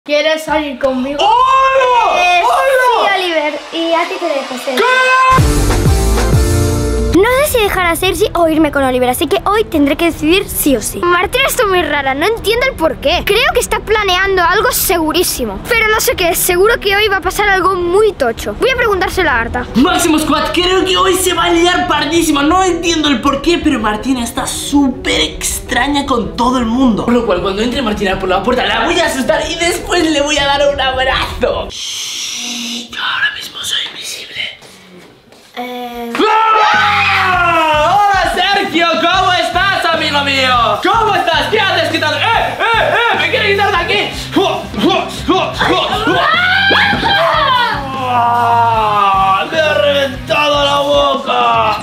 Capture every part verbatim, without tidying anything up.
¿Quieres salir conmigo? ¡Hola! Eh, ¡Hola! Sí, Oliver. ¿Y a ti te dejo ser? ¿Qué? No sé si dejar a Sergi o irme con Oliver, así que hoy tendré que decidir sí o sí. Martina está muy rara, no entiendo el por qué. Creo que está planeando algo segurísimo, pero no sé qué es. Seguro que hoy va a pasar algo muy tocho. Voy a preguntárselo a Arta. Máximo Squad, creo que hoy se va a liar pardísima. No entiendo el por qué, pero Martina está súper extraña con todo el mundo. Por lo cual, cuando entre Martina por la puerta, la voy a asustar y después le voy a dar un abrazo. Shh, yo ahora mismo soy invisible. Eh... ¡Ah! ¡Hola, Sergio! ¿Cómo estás, amigo mío? ¿Cómo estás? ¿Qué haces quitando? ¡Eh, eh, eh! ¡Me quiere quitar de aquí! ¡Ah! ¡Me ha reventado la boca!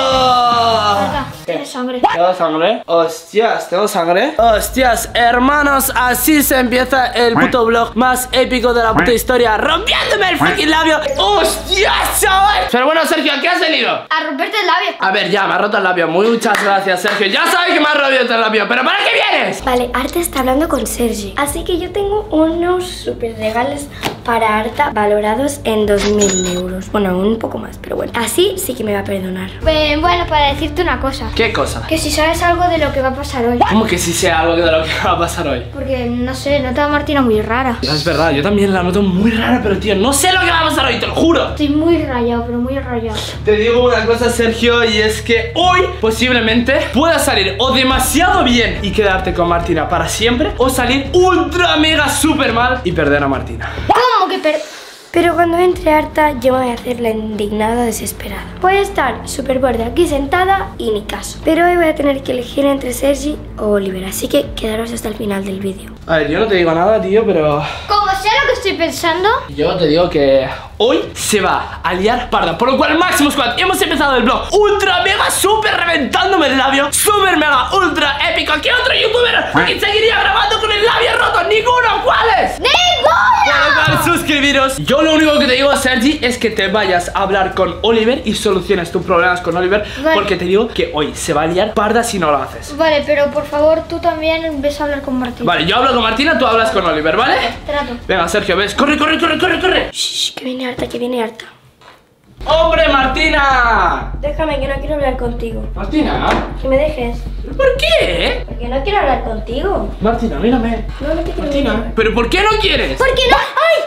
¡Ah! ¿Tienes sangre? ¿Tengo sangre? Hostias, ¿tengo sangre? Hostias, hermanos, así se empieza el puto vlog más épico de la puta historia, rompiéndome el fucking labio. ¡Hostias, chaval! Pero bueno, Sergio, ¿a qué has venido? A romperte el labio. A ver, ya, me ha roto el labio. Muchas gracias, Sergio. Ya sabes que me ha roto el labio, pero ¿para qué vienes? Vale, Arta está hablando con Sergi, así que yo tengo unos super regalos para Arta valorados en dos mil euros. Bueno, un poco más, pero bueno, así sí que me va a perdonar. Eh, bueno, para decirte una cosa. ¿Qué cosa? Que si sabes algo de lo que va a pasar hoy. ¿Cómo que si sé algo de lo que va a pasar hoy? Porque, no sé, nota a Martina muy rara. Es verdad, yo también la noto muy rara, pero tío, no sé lo que va a pasar hoy, te lo juro. Estoy muy rayado, pero muy rayado. Te digo una cosa, Sergio, y es que hoy posiblemente puedas salir o demasiado bien y quedarte con Martina para siempre, o salir ultra mega super mal y perder a Martina. ¿Cómo que per...? Pero cuando entre Arta yo me voy a hacer la indignada desesperada. Voy a estar súper borde aquí sentada y ni caso. Pero hoy voy a tener que elegir entre Sergi o Oliver, así que quedaros hasta el final del vídeo. A ver, yo no te digo nada, tío, pero... Como sé lo que estoy pensando. Yo te digo que hoy se va a liar parda. Por lo cual, Máximo Squad, hemos empezado el vlog ultra mega super reventándome el labio, super mega ultra épico. ¿Qué otro youtuber que seguiría grabando con el labio roto? ¡Ninguno! ¿Cuáles? ¡Ninguna! Por lo cual, suscribiros. Yo lo único que te digo, Sergi, es que te vayas a hablar con Oliver y soluciones tus problemas con Oliver, vale. Porque te digo que hoy se va a liar parda si no lo haces. Vale, pero por favor tú también ves a hablar con Martín. Vale, yo hablo con Martina, tú hablas con Oliver, ¿vale? Vale, trato. Venga, Sergio, ves. Corre, corre, corre, corre, corre. Shh, que viene Arta, que viene Arta. ¡Hombre, Martina! Déjame, que no quiero hablar contigo. Martina, Que me dejes. ¿por qué? Porque no quiero hablar contigo. Martina, mírame. No, no te quiero Martina, mirar. ¿pero por qué no quieres? ¿Por qué no? ¡Ay!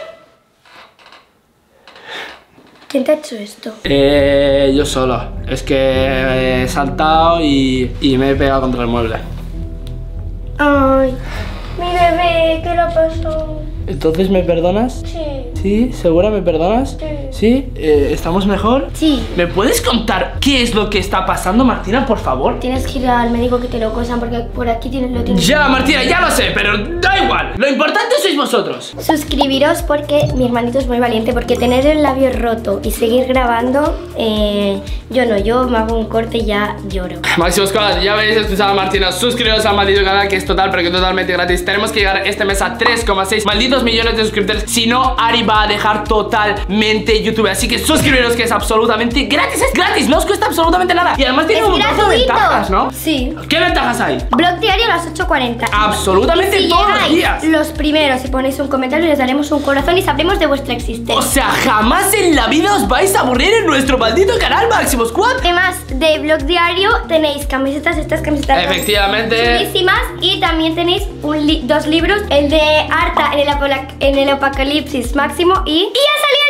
¿Quién te ha hecho esto? Eh, yo solo. Es que he saltado y, y me he pegado contra el mueble. Ay, mi bebé, ¿qué le pasó? ¿Entonces me perdonas? Sí. ¿Sí? ¿Segura me perdonas? Sí. ¿Sí? Eh, ¿Estamos mejor? Sí. ¿Me puedes contar qué es lo que está pasando, Martina, por favor? Tienes que ir al médico que te lo cosan porque por aquí tienes, lo tienes. Ya, Martina, ya lo sé, pero da igual. Lo importante sois vosotros. Suscribiros porque mi hermanito es muy valiente, porque tener el labio roto y seguir grabando, eh, yo no, yo me hago un corte y ya lloro. Máximo Squad, ya habéis escuchado a Martina. Suscribiros al maldito canal, que es total, pero que totalmente gratis. Tenemos que llegar este mes a tres coma seis malditos millones de suscriptores. Si no, Ari va a dejar totalmente YouTube. Así que suscribiros, que es absolutamente gratis. Es gratis, no os cuesta absolutamente nada. Y además tiene Es un montón de gratuito. ventajas, ¿no? Sí. ¿Qué ventajas hay? Blog diario a las ocho cuarenta. Absolutamente Y si todos los llegáis días. los primeros, si ponéis un comentario, les daremos un corazón y sabremos de vuestra existencia. O sea, jamás en la vida os vais a aburrir en nuestro maldito canal, Máximo Squad. Además de blog diario tenéis camisetas, estas camisetas Efectivamente. chulísimas, y también tenéis un li dos libros, el de Arta en el, apola en el apocalipsis máximo, y, y ha salido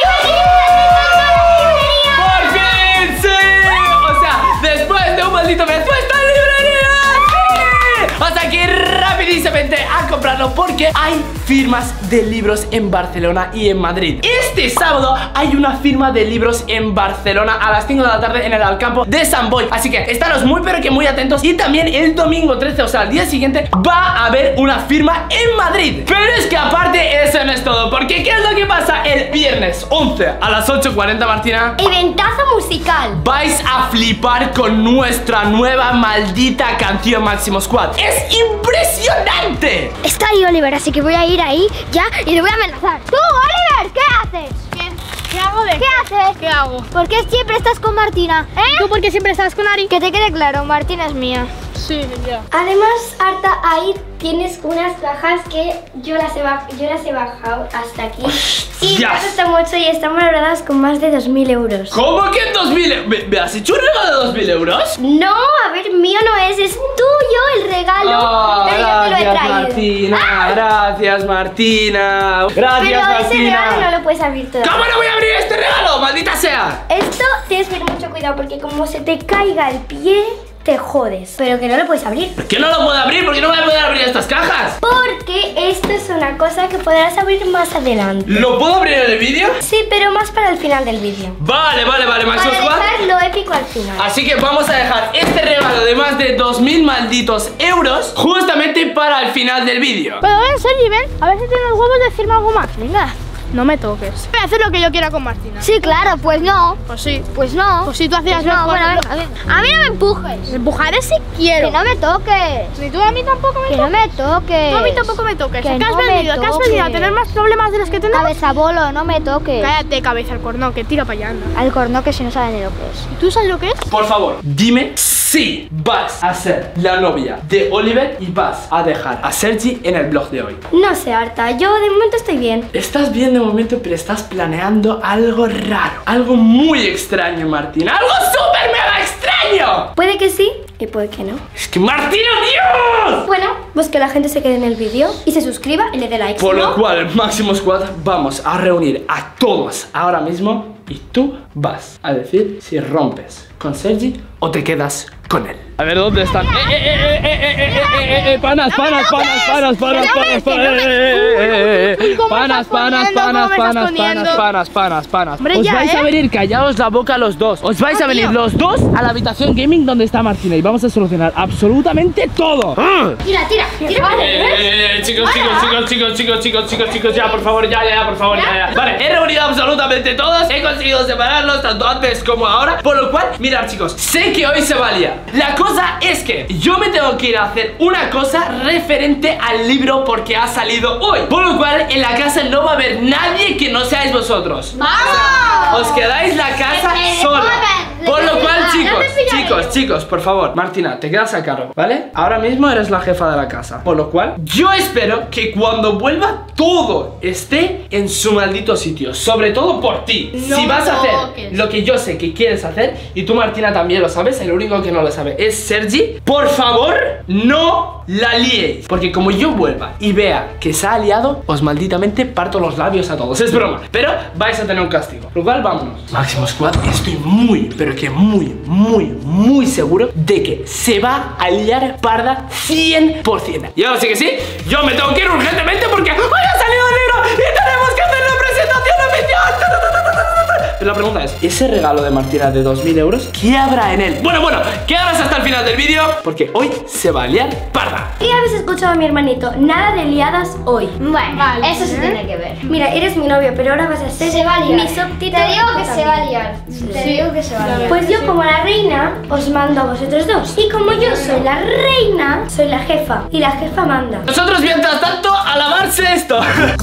el nuevo libro. ¡Por fin! ¡Sí! O sea, después de un maldito mes, ¡está en librería! ¡Sí! O sea que rapidísimamente a comprarlo, porque hay firmas de libros en Barcelona y en Madrid. Este sábado hay una firma de libros en Barcelona a las cinco de la tarde en el Alcampo de Sant Boi. Así que estaros muy pero que muy atentos. Y también el domingo trece, o sea, el día siguiente, va a haber una firma en Madrid. Pero es que aparte eso no es todo, porque ¿qué es lo que pasa el viernes once a las ocho cuarenta, Martina? Eventazo musical. Vais a flipar con nuestra nueva maldita canción, Máximo Squad. ¡Es impresionante! Está ahí Oliver, así que voy a ir ahí ya y le voy a amenazar. ¡Tú, Oliver! ¿Qué haces? ¿Qué? ¿Qué hago de ¿Qué haces? ¿Qué hago? ¿Por qué siempre estás con Martina? ¿Eh? ¿Tú por qué siempre estás con Ari? Que te quede claro, Martina es mía. Sí, ya. Además, Arta, ahí tienes unas cajas que yo las he, baj yo las he bajado hasta aquí. Y me gusta mucho y están valoradas con más de dos mil euros. ¿Cómo que dos mil? ¿Me, ¿Me has hecho un regalo de dos mil euros? No, a ver, mío no es, es tuyo el regalo. Oh, pero yo te lo he gracias, traído. Martina, ¡Ah! gracias, Martina. Gracias, Pero Martina. ese regalo no lo puedes abrir todavía. ¿Cómo no voy a abrir este regalo? ¡Maldita sea! Esto tienes que tener mucho cuidado porque como se te caiga el pie, te jodes. Pero que no lo puedes abrir. ¿Por qué no lo puedo abrir? ¿Por qué no voy a poder abrir estas cajas? Porque esto es una cosa que podrás abrir más adelante. ¿Lo puedo abrir en el vídeo? Sí, pero más para el final del vídeo. Vale, vale, vale, Max Para Squad. dejar lo épico al final. Así que vamos a dejar este regalo de más de dos mil malditos euros justamente para el final del vídeo. Pero ven, Sergi, ven. A ver si tienes los huevos de decirme algo más. Venga, no me toques. Voy a hacer lo que yo quiera con Martina. Sí, claro, pues no. Pues sí. Pues no. Pues si tú hacías Pues no, mejor. bueno, venga, venga. A mí no me empujes. Empujaré si quiero. Que no me toques. Ni tú a mí tampoco me Que toques. no me toques. Tú a mí tampoco me toques. Que ¿Qué has no me venido? ¿Qué has venido? ¿A toques. tener más problemas de los que tenemos? Cabezabolo, no me toques. Cállate, cabeza, el corno, que tira para allá, anda. Al corno que si no sabe ni lo que es. ¿Y tú sabes lo que es? Por favor, dime si vas a ser la novia de Oliver y vas a dejar a Sergi en el vlog de hoy. No sé, Arta, yo de momento estoy bien. Estás bien de momento, pero estás planeando algo raro, algo muy extraño, Martina. ¡Algo súper mega extraño! Puede que sí y puede que no. Es que Martina, Dios. Bueno, pues que la gente se quede en el vídeo y se suscriba y le dé like. Por ¿no? lo cual, Máximo Squad, vamos a reunir a todos ahora mismo y tú vas a decir si rompes con Sergi o te quedas con él. A ver, ¿dónde están? ¡Eh, eh, eh, eh, eh, eh, eh, eh! ¡Panas, panas, panas, panas, panas, panas, panas! ¡Panas, panas, panas, panas, panas, panas, panas, panas! Os vais a venir, callaos la boca los dos. Os vais a venir los dos a la habitación gaming donde está Martina y vamos a solucionar absolutamente todo. Tira, tira, tira. Eh, chicos, chicos, chicos, chicos, chicos, chicos, chicos, chicos, ya, por favor, ya, ya, por favor, ya, ya. Vale, he reunido absolutamente todos, he conseguido separarlos tanto antes como ahora. Por lo cual, mirad, chicos, sé que hoy se va a liar. La cosa es que yo me tengo que ir a hacer una cosa referente al libro porque ha salido hoy. Por lo cual, en la casa no va a haber nadie que no seáis vosotros. ¡Vamos! Os quedáis la casa sola. Por lo cual, chicos, chicos, chicos, por favor, Martina, te quedas a cargo, ¿vale? Ahora mismo eres la jefa de la casa. Por lo cual, yo espero que cuando vuelva todo esté en su maldito sitio. Sobre todo por ti. No si vas a hacer toques. lo que yo sé que quieres hacer, y tú, Martina, también lo sabes, el único que no lo sabe es Sergi, por favor, no la liéis. Porque como yo vuelva y vea que se ha liado, os malditamente parto los labios a todos. Es broma, pero vais a tener un castigo. Por lo cual, vámonos. Máximo Squad, estoy muy, pero que muy, muy, muy seguro de que se va a liar parda cien por cien. Y ahora sí que sí, yo me tengo que ir urgentemente porque ¡hoy ha salido el libro! ¡Y tenemos que hacer la presentación oficial! Pero la pregunta es, ¿ese regalo de Martina de dos mil euros, qué habrá en él? Bueno, bueno, quedaros hasta el final del vídeo porque hoy se va a liar parda. ¿Qué habéis escuchado a mi hermanito? Nada de liadas hoy. Bueno, Vale. eso se tiene que ver. Mira, eres mi novio, pero ahora vas a ser Se va a liar. mi subtítulo. Te digo que también. se va a liar. Te digo que se va a liar. Pues yo como la reina os mando a vosotros dos. Y como yo soy la reina, soy la jefa. Y la jefa manda. Nosotros, mientras tanto, a lavarse esto.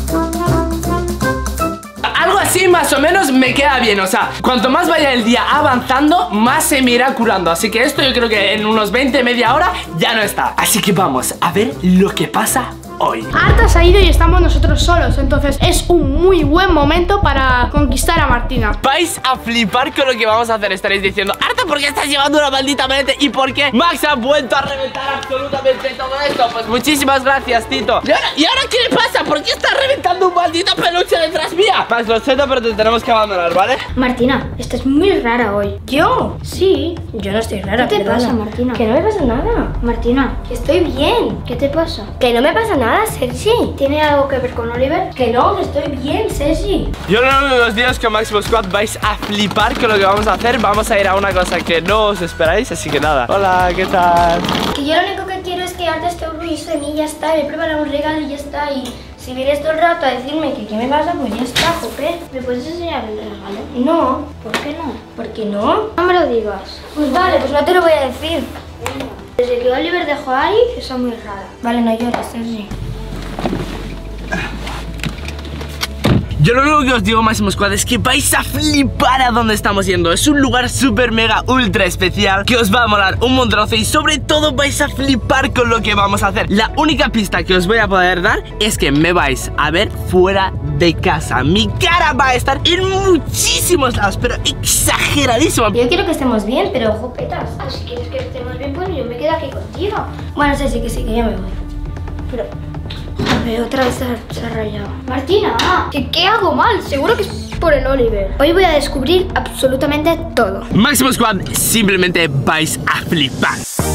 Algo así más o menos me queda bien. O sea, cuanto más vaya el día avanzando, más se me irá curando. Así que esto yo creo que en unos veinte, media hora ya no está. Así que vamos a ver lo que pasa hoy. Arta se ha ido y estamos nosotros solos. Entonces es un muy buen momento para conquistar a Martina. Vais a flipar con lo que vamos a hacer. Estaréis diciendo, Arta, ¿por qué estás llevando una maldita maleta? ¿Y por qué Max ha vuelto a reventar absolutamente todo esto? Pues muchísimas gracias, Tito. ¿Y ahora, ¿y ahora qué le pasa? ¿Por qué está reventando un maldito peluche detrás mía? Max, lo siento, pero te tenemos que abandonar, ¿vale? Martina, estás muy rara hoy. ¿Yo? Sí, yo no estoy rara. ¿Qué te perdona. pasa, Martina? Que no me pasa nada. Martina, Que estoy bien. ¿qué te pasa? Que no me pasa nada, Sergi. ¿Tiene algo que ver con Oliver? Que no, que estoy bien, Sergi. Yo en uno de los días con Máximo Squad vais a flipar con lo que vamos a hacer. Vamos a ir a una cosa que no os esperáis, así que nada. Hola, ¿qué tal? Que yo lo único que quiero es que Arta esté orgulloso de mí y ya está. Le preparado un regalo y ya está. Y si vienes todo el rato a decirme que qué me pasa, pues ya está, jope. ¿Me puedes enseñar el regalo? No. ¿Por qué no? ¿Por qué no? No me lo digas. Pues vale, pues no te lo voy a decir. Desde que Oliver dejó a Ari, está muy rara. Vale, no llores, Sergi. Yo lo único que os digo, Máximo Squad, es que vais a flipar a dónde estamos yendo. Es un lugar súper mega ultra especial que os va a molar un montonazo y sobre todo vais a flipar con lo que vamos a hacer. La única pista que os voy a poder dar es que me vais a ver fuera de casa. Mi cara va a estar en muchísimos lados, pero exageradísimo. Yo quiero que estemos bien, pero ojo, Petas, pues si quieres que estemos bien, pues yo me quedo aquí contigo. bueno, sí, sí, que sí, que yo me voy. Pero... Joder, otra vez se ha, se ha rayado. Martina, ¿Qué, ¿Qué hago mal? Seguro que es por el Oliver. Hoy voy a descubrir absolutamente todo. Máximo Squad, simplemente vais a flipar.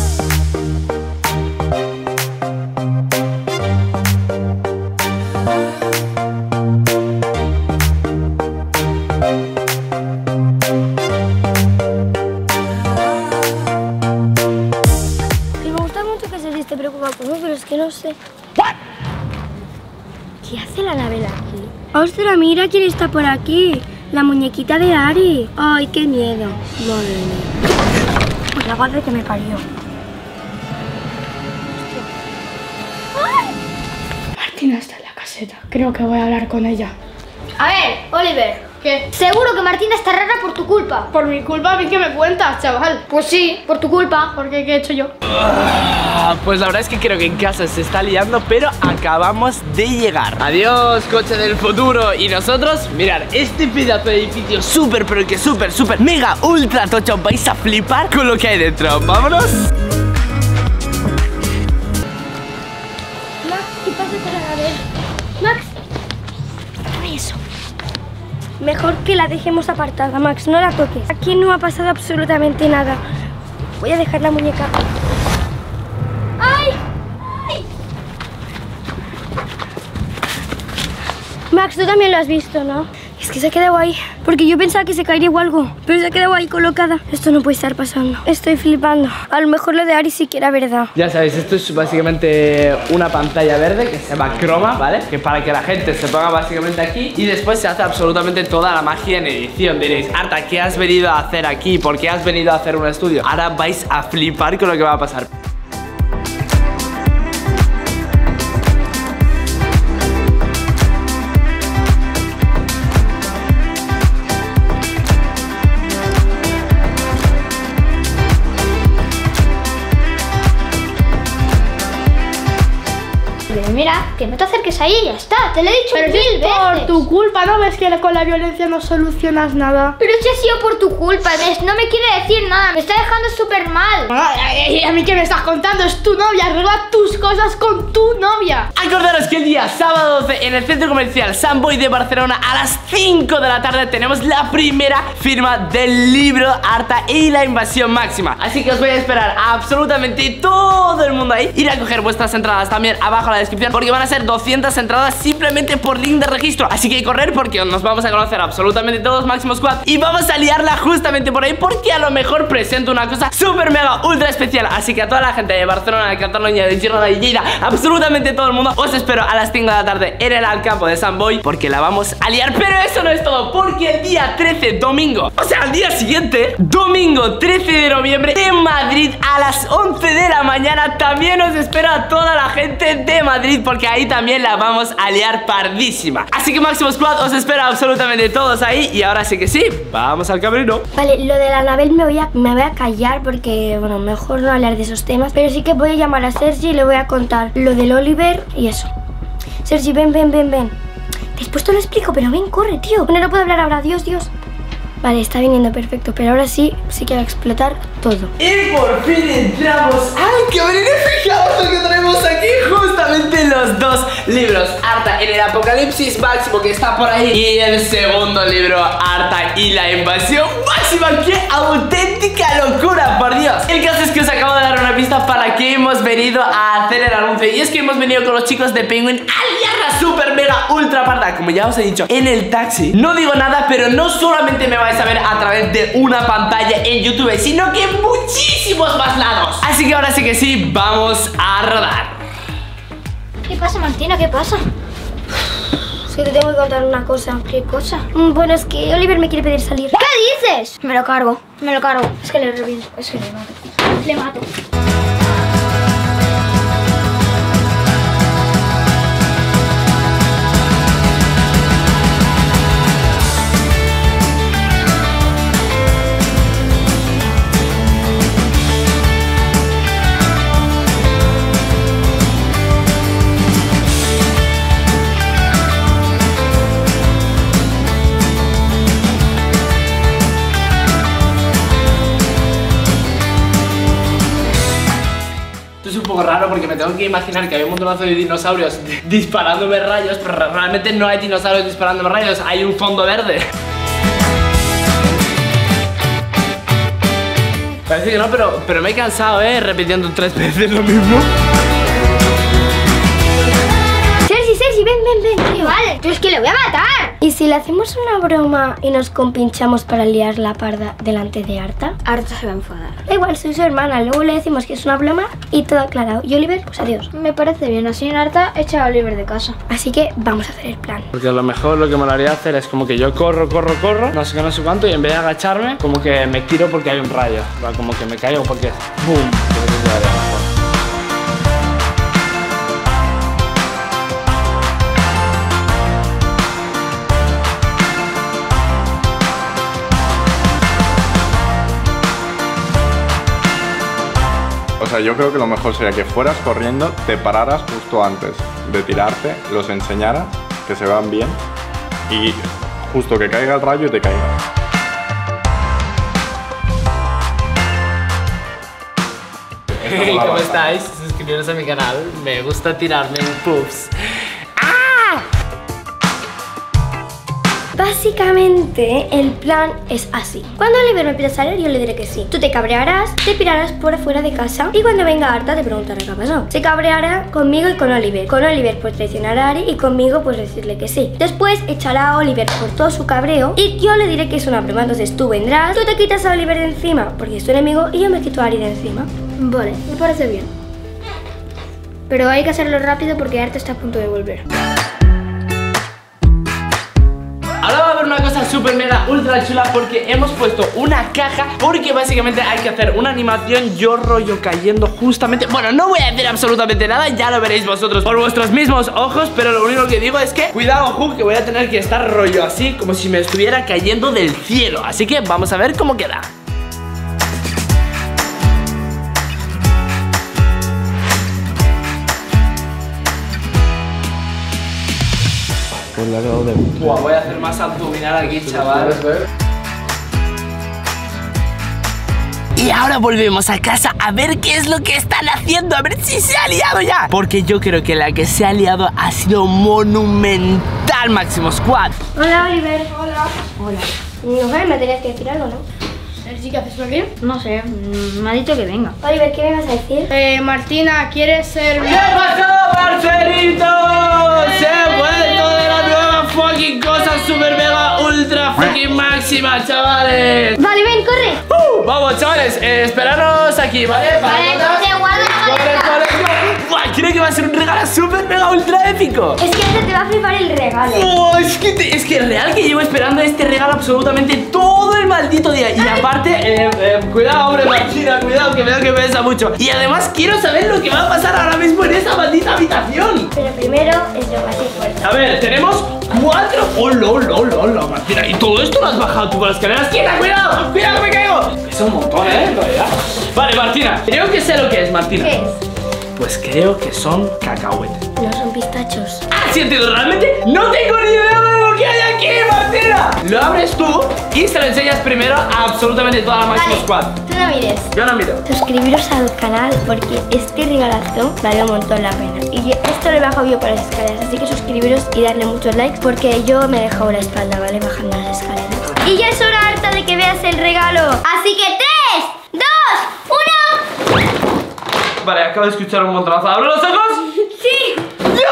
Y me gusta mucho que se esté preocupado por mí, pero es que no sé. ¿Qué hace la Anabel aquí? ¡Ostras, mira quién está por aquí! La muñequita de Ari. ¡Ay, qué miedo! Madre mía. Pues la madre que me parió. Martina está en la caseta. Creo que voy a hablar con ella. a ver, Oliver. ¿Qué? Seguro que Martina está rara por tu culpa. Por mi culpa, ¿a mí qué me cuentas, chaval? Pues sí, por tu culpa. ¿Por qué? ¿Qué he hecho yo? Ah, pues la verdad es que creo que en casa se está liando, pero acabamos de llegar. Adiós, coche del futuro. Y nosotros, mirad, este pedazo de edificio súper, pero que súper, súper, mega, ultra tocho. Vais a flipar con lo que hay dentro. ¡Vámonos! Max, ¿qué pasa con la Anabel? Max, dame eso. Mejor que la dejemos apartada, Max, no la toques. Aquí no ha pasado absolutamente nada. Voy a dejar la muñeca. ¡Ay! ¡Ay! Max, tú también lo has visto, ¿no? Es que se ha quedado ahí, porque yo pensaba que se caería o algo, pero se ha quedado ahí colocada. Esto no puede estar pasando. Estoy flipando. A lo mejor lo de Ari sí que era verdad. Ya sabéis, esto es básicamente una pantalla verde que se llama croma, ¿vale? Que para que la gente se ponga básicamente aquí y después se hace absolutamente toda la magia en edición. Diréis, Arta, ¿qué has venido a hacer aquí? ¿Por qué has venido a hacer un estudio? Ahora vais a flipar con lo que va a pasar. Mira, que no te acerques ahí, ya está. Te lo he dicho Pero si mil es por veces. tu culpa, ¿no ves que con la violencia no solucionas nada? Pero si ha sido por tu culpa, ¿ves? No me quiere decir nada. Me está dejando súper mal. Ay, ¿a mí qué me estás contando? Es tu novia, arregla tus cosas con tu novia. Acordaros que el día sábado doce en el centro comercial Samboy de Barcelona a las cinco de la tarde tenemos la primera firma del libro Arta y la invasión máxima. Así que os voy a esperar a absolutamente todo el mundo ahí. Ir a coger vuestras entradas también abajo en la descripción, porque van a ser doscientas entradas simplemente por link de registro. Así que hay que correr porque nos vamos a conocer absolutamente todos, Máximo Squad, y vamos a liarla justamente por ahí, porque a lo mejor presento una cosa súper mega ultra especial. Así que a toda la gente de Barcelona, de Cataluña, de Girona, de Lleida, absolutamente todo el mundo, os espero a las cinco de la tarde en el Alcampo de Samboy, porque la vamos a liar. Pero eso no es todo, porque el día trece, domingo, o sea, al día siguiente, domingo trece de noviembre, en Madrid a las once de la mañana, también os espero a toda la gente de Madrid, porque ahí también la vamos a liar pardísima. Así que Máximo Squad, os espero absolutamente todos ahí. Y ahora sí que sí, vamos al camerino. Vale, lo de la Anabel me voy a, me voy a callar porque, bueno, mejor no hablar de esos temas. Pero sí que voy a llamar a Sergi y le voy a contar lo del Oliver y eso. Sergi, ven, ven, ven, ven. Después te lo explico, pero ven, corre, tío. Bueno, no puedo hablar ahora, Dios, Dios. Vale, está viniendo perfecto, pero ahora sí, sí que va a explotar todo. Y por fin entramos al camerino. Fijaos lo que tenemos aquí, justamente los dos libros. Arta en el apocalipsis máximo, que está por ahí, y el segundo libro, Arta y la invasión máxima. ¡Qué auténtica locura, por Dios! El caso es que os acabo de dar una pista para que hemos venido a hacer el anuncio, y es que hemos venido con los chicos de Penguin a liarla super mega ultra parda, como ya os he dicho, en el taxi. No digo nada, pero no solamente me vais a ver a través de una pantalla en YouTube, sino que en muchísimos más lados. Así que ahora sí que sí, vamos a rodar. ¿Qué pasa, Martina? ¿Qué pasa? Es que te tengo que contar una cosa. ¿Qué cosa? Mm, Bueno, es que Oliver me quiere pedir salir. ¿Qué dices? Me lo cargo, me lo cargo. Es que le reviento, es que le mato. Le mato. poco raro porque me tengo que imaginar que hay un montonazo de dinosaurios disparándome rayos, pero realmente no hay dinosaurios disparándome rayos, hay un fondo verde. Parece que no, pero, pero me he cansado, eh, repitiendo tres veces lo mismo. Sergi, Sergi, ven, ven, ven, tío. Vale, tú es que le voy a matar. ¿Y si le hacemos una broma y nos compinchamos para liar la parda delante de Arta? Arta se va a enfadar. Da igual, soy su hermana, luego le decimos que es una broma y todo aclarado. Y Oliver, pues adiós. Me parece bien, así en Arta echa a Oliver de casa. Así que vamos a hacer el plan. Porque a lo mejor lo que me lo haría hacer es como que yo corro, corro, corro, no sé qué, no sé cuánto, y en vez de agacharme, como que me tiro porque hay un rayo. Como que me caigo porque ¡boom! Creo que quedaría mejor. O sea, yo creo que lo mejor sería que fueras corriendo, te pararas justo antes de tirarte, los enseñaras, que se vean bien y justo que caiga el rayo y te caiga. Hey, ¿cómo estáis? Suscribiros a mi canal, me gusta tirarme en puffs. Básicamente, el plan es así. Cuando Oliver me pida salir, yo le diré que sí. Tú te cabrearás, te pirarás por afuera de casa y cuando venga Arta te preguntará qué ha pasado. Se cabreará conmigo y con Oliver. Con Oliver por traicionar a Ari y conmigo pues decirle que sí. Después echará a Oliver por todo su cabreo y yo le diré que es una broma. Entonces tú vendrás, tú te quitas a Oliver de encima porque es tu enemigo y yo me quito a Ari de encima. Vale, me parece bien. Pero hay que hacerlo rápido porque Arta está a punto de volver. Ahora va a haber una cosa súper mega ultra chula porque hemos puesto una caja porque básicamente hay que hacer una animación yo rollo cayendo justamente. Bueno, no voy a decir absolutamente nada, ya lo veréis vosotros por vuestros mismos ojos, pero lo único que digo es que cuidado, Hug, que voy a tener que estar rollo así como si me estuviera cayendo del cielo. Así que vamos a ver cómo queda. Buah, voy a hacer más abdominal aquí, chaval. Y ahora volvemos a casa a ver qué es lo que están haciendo, a ver si se ha liado ya. Porque yo creo que la que se ha liado ha sido monumental, Máximo Squad. Hola, Oliver. Hola. Hola. No sé, me tenías que decir algo, ¿no? Sergi, ¿qué haces por aquí? No sé, me ha dicho que venga. Oliver, ¿qué me vas a decir? Eh, Martina, ¿quieres ser...? ¿Qué pasó, parceritos? Se ha vuelto de la nueva fucking cosa super mega ultra fucking máxima, chavales. Vale, ven, corre. Uh, vamos, chavales, eh, esperaros aquí, ¿vale? Vale, entonces guarda. Corre, corre, corre. Buah, creo que va a ser un regalo super mega ultra épico. Es que antes te va a flipar el regalo. Oh, es que, te- es que real que llevo esperando este regalo absolutamente todo el maldito día. Y aparte, eh, eh, cuidado, hombre, Martina, cuidado, que veo que pesa mucho. Y además quiero saber lo que va a pasar ahora mismo en esa maldita habitación. Pero primero es lo más importante. A ver, tenemos cuatro. ¡Hola, hola, hola, hola, Martina! ¿Y todo esto lo has bajado tú por las escaleras? ¡Quieta, cuidado! ¡Cuidado que me caigo! Es un montón, ¿eh? En realidad. Vale, Martina, creo que sé lo que es, Martina. ¿Qué es? Pues creo que son cacahuetes. No son pistachos. ¡Ah, sí, entiendo! Realmente no tengo ni idea de lo que hay aquí, Martina. Lo abres tú y se lo enseñas primero a absolutamente toda la Máximo Squad. Tú no mires. Yo no miro. Suscribiros al canal porque este regalazo vale un montón la pena. Y esto lo he bajado yo por las escaleras, así que suscribiros y darle muchos likes porque yo me he dejado la espalda, ¿vale? Bajando las escaleras. Y ya es hora harta de que veas el regalo. Así que tres, dos, uno. Vale, acabo de escuchar un montonazo. ¿Abro los ojos? ¡Sí! ¡Dios!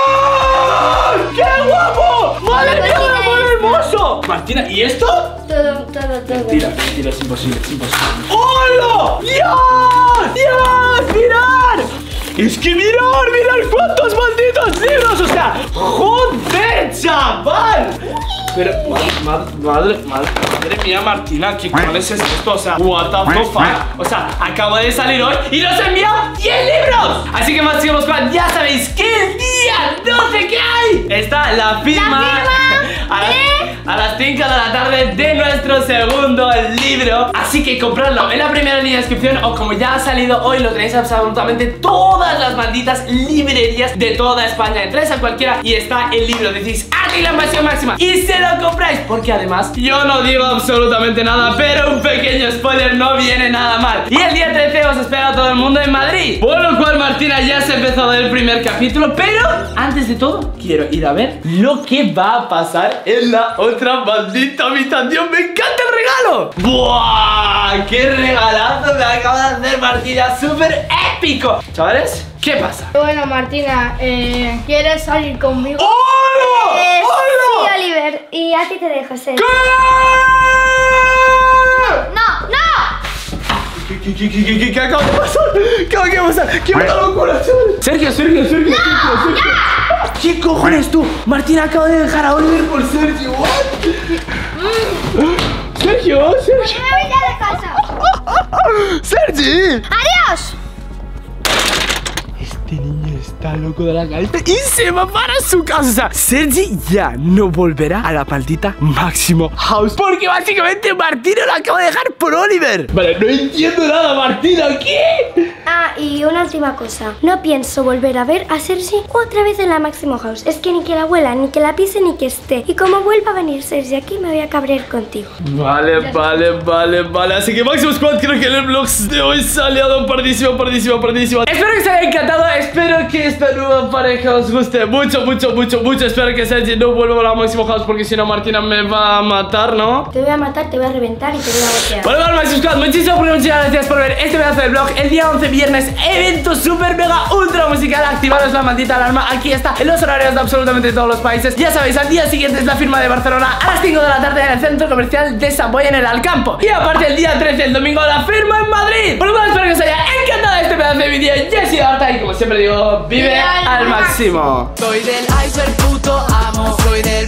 ¡Qué guapo! ¡Madre mía, me pone hermoso! Martina, ¿y esto? Todo, todo, todo. Tira, tira, es imposible, es imposible. ¡Hola! ¡Dios! ¡Dios! ¡Mirad! Es que mirad, mirad cuántos malditos libros. O sea, joder, chaval. Pero, madre, madre, madre, madre mía, Martina, ¿qué cuál es esto? O sea, what the fuck. O sea, acabo de salir hoy y nos he enviado diez libros. Así que, Máximo Squad, ya sabéis que el día doce que hay está la firma, a, las, a las cinco de la tarde de nuestro segundo libro. Así que compradlo en la primera línea de descripción o como ya ha salido hoy, lo tenéis absolutamente todas las malditas librerías de toda España. Entráis a cualquiera y está el libro. Decís, aquí la pasión máxima y se lo compráis, porque además yo no digo absolutamente nada, pero un pequeño spoiler, no viene nada mal. Y el día trece os espera a todo el mundo en Madrid, por lo cual Martina ya se ha empezado el primer capítulo. Pero antes de todo quiero ir a ver lo que va a pasar en la otra maldita habitación. ¡Me encanta el regalo! ¡Buah! ¡Qué regalazo me acaba de hacer Martina! ¡Súper épico! Chavales, ¿qué pasa? Bueno, Martina, eh, ¿quieres salir conmigo? ¡Hola! Eh, ¡Hola! sí, Oliver, y a ti te dejo ser. ¿Qué? ¡No, no! ¿Qué, qué, qué, qué, qué, qué acaba de pasar? ¿Qué acaba de pasar? ¿Qué puta locura, chaval? Sergio, Sergio, Sergio, Sergio, Sergio. ¿Qué cojones tú? Martina acaba de dejar a Oliver por Sergio. ¿What? Sergio, Sergio. ¡Me voy ya de casa! ¡Sergi! ¡Adiós! Este niño está loco de la cabeza y se va para su casa. O sea, Sergi ya no volverá a la maldita Máximo House, porque básicamente Martina lo acaba de dejar por Oliver. Vale, no entiendo nada, Martina. ¿Qué? Ah, y una última cosa. No pienso volver a ver a Sergi otra vez en la Máximo House. Es que ni que la abuela, ni que la pise, ni que esté. Y como vuelva a venir Sergi aquí, me voy a cabrear contigo. Vale, vale, vale, vale. Así que Máximo Squad, creo que el vlog de hoy se ha liado pardísimo, pardísimo, pardísimo. Espero que os haya encantado. Espero que esta nueva pareja os guste mucho, mucho, mucho, mucho. Espero que Sergi no vuelva a la Máximo House, porque si no Martina me va a matar, ¿no? Te voy a matar, te voy a reventar y te voy a botear. Vale, vale, Máximo Squad, muchísimas, muchísimas gracias por ver este pedazo de vlog. El día once, viernes, evento super mega ultra musical. Activaros la maldita alarma. Aquí está, en los horarios de absolutamente todos los países. Ya sabéis, al día siguiente es la firma de Barcelona a las cinco de la tarde en el centro comercial de Savoy, en el Alcampo. Y aparte el día trece, el domingo, la firma en Madrid. Por lo tanto, espero que os haya encantado este pedazo de vídeo. Yo soy Arta y como siempre digo, vive al máximo. Soy del iceberg, puto amo. Soy del